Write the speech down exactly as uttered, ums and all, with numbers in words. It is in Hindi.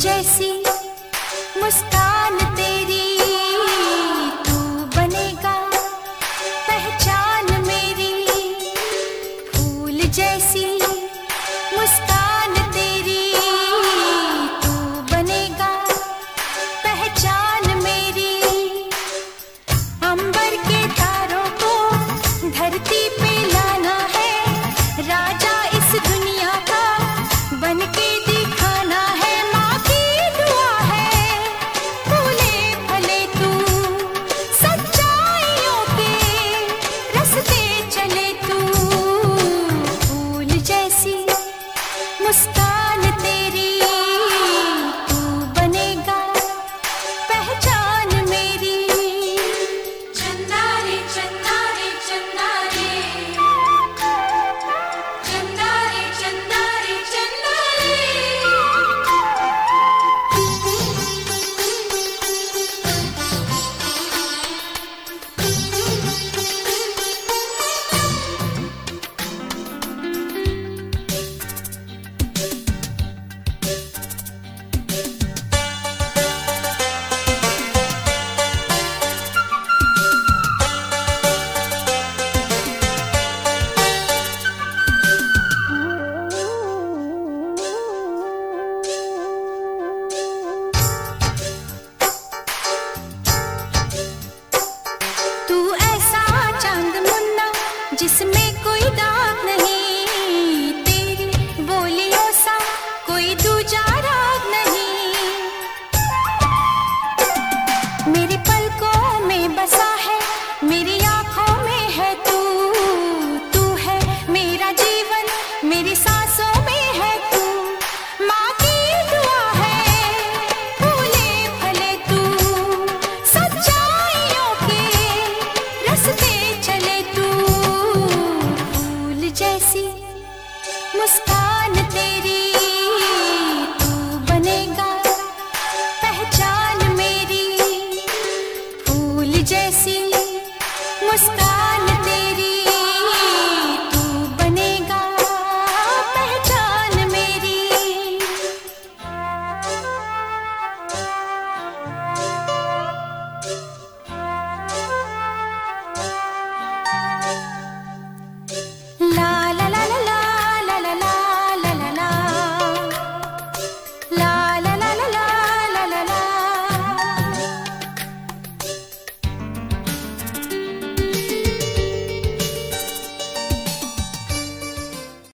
जैसी मुस्कान तेरी, तू बनेगा पहचान मेरी। फूल जैसी मुस्कान तेरी, तू बनेगा पहचान मेरी। अंबर के तारों को धरती पे लाना है, राजा इस दुनिया का बनके दिखाना है। माँ की दुआ है फूले फले तू, सच्चाइयों के रास्ते चले तू। फूल जैसी मुस्कान तेरी, तू बनेगा पहचान मेरी। चंदा रे चंदा रे चंदा रे, चंदा रे चंदा रे चंदा रे। तू ऐसा चांद मुन्ना जिसमें